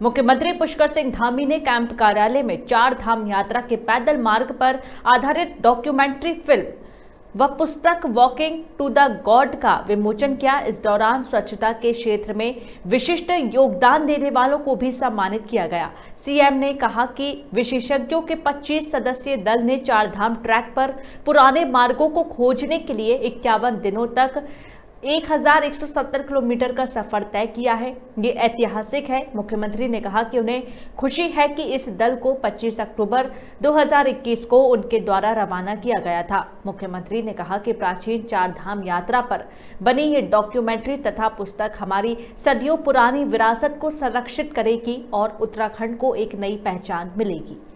मुख्यमंत्री पुष्कर सिंह धामी ने कैंप कार्यालय में चार धाम यात्रा के पैदल मार्ग पर आधारित डॉक्यूमेंट्री फिल्म व पुस्तक वॉकिंग टू द गॉड का विमोचन किया। इस दौरान स्वच्छता के क्षेत्र में विशिष्ट योगदान देने वालों को भी सम्मानित किया गया। सीएम ने कहा कि विशेषज्ञों के 25 सदस्यीय दल ने चार धाम ट्रैक पर पुराने मार्गों को खोजने के लिए 51 दिनों तक 1170 किलोमीटर का सफर तय किया है। ये ऐतिहासिक है। मुख्यमंत्री ने कहा कि उन्हें खुशी है कि इस दल को 25 अक्टूबर 2021 को उनके द्वारा रवाना किया गया था। मुख्यमंत्री ने कहा कि प्राचीन चार धाम यात्रा पर बनी ये डॉक्यूमेंट्री तथा पुस्तक हमारी सदियों पुरानी विरासत को संरक्षित करेगी और उत्तराखंड को एक नई पहचान मिलेगी।